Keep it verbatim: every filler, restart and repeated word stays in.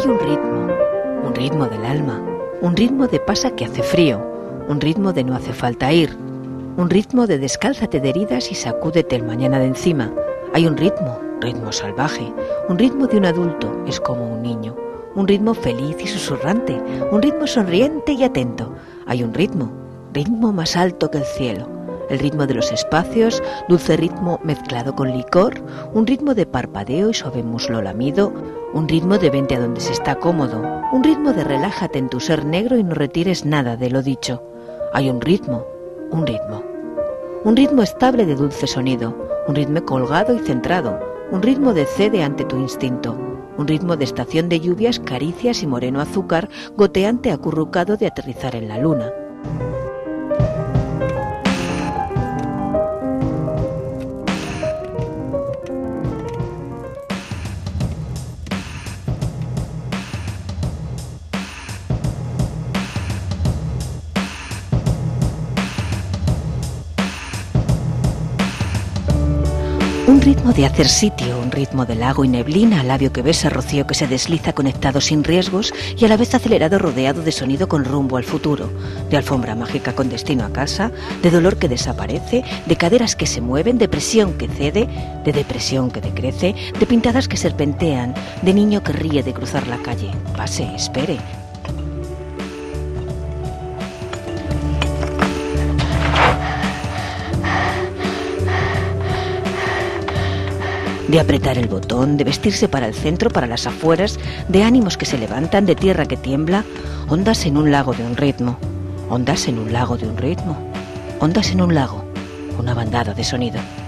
un ritmo, un ritmo del alma, un ritmo de pasa que hace frío, un ritmo de no hace falta ir, un ritmo de descálzate de heridas y sacúdete el mañana de encima. Hay un ritmo, ritmo salvaje, un ritmo de un adulto, es como un niño, un ritmo feliz y susurrante, un ritmo sonriente y atento. Hay un ritmo, ritmo más alto que el cielo, el ritmo de los espacios, dulce ritmo mezclado con licor, un ritmo de parpadeo y suave muslo lamido, un ritmo de vente a donde se está cómodo, un ritmo de relájate en tu ser negro y no retires nada de lo dicho. Hay un ritmo, un ritmo, un ritmo estable de dulce sonido, un ritmo colgado y centrado, un ritmo de cede ante tu instinto, un ritmo de estación de lluvias, caricias y moreno azúcar goteante acurrucado de aterrizar en la luna. Un ritmo de hacer sitio, un ritmo de lago y neblina, labio que besa, rocío que se desliza conectado sin riesgos y a la vez acelerado rodeado de sonido con rumbo al futuro, de alfombra mágica con destino a casa, de dolor que desaparece, de caderas que se mueven, de presión que cede, de depresión que decrece, de pintadas que serpentean, de niño que ríe de cruzar la calle. Pase, espere. De apretar el botón, de vestirse para el centro, para las afueras, de ánimos que se levantan, de tierra que tiembla, ondas en un lago de un ritmo, ondas en un lago de un ritmo, ondas en un lago, una bandada de sonido.